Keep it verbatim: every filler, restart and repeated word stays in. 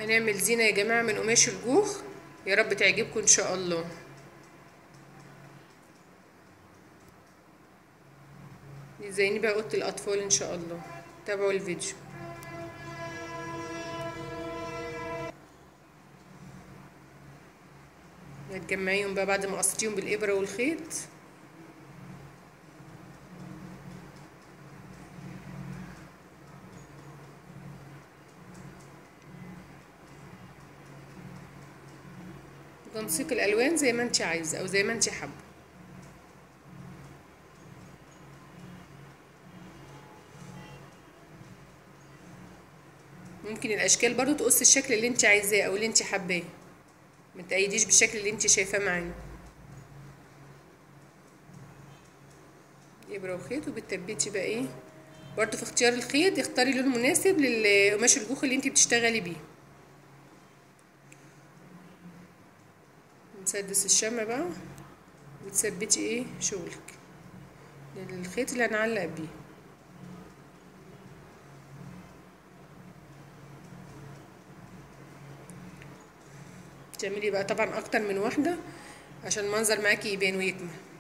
هنعمل زينة يا جماعة من قماش الجوخ، يا رب تعجبكم ان شاء الله. زيني بقى اوضه الاطفال ان شاء الله. تابعوا الفيديو. هتجمعيهم بقى بعد ما قصتيهم بالابره والخيط. تنسيق الالوان زي ما انت عايزه او زي ما انت حابه. ممكن الاشكال برضو تقص الشكل اللي انت عايزاه او اللي انت حباه، ما تقيديش بالشكل اللي انت شايفاه معانا. ابره وخيط، وبتثبتي بقى ايه برضو في اختيار الخيط، اختاري لون مناسب للقماش الجوخ اللي انت بتشتغلي بيه. مسدس الشمع بقى، وتثبتي ايه شغلك للخيط اللي هنعلق بيه. تعملي بقى طبعا اكتر من واحده عشان المنظر معاكي يبان ويكمل.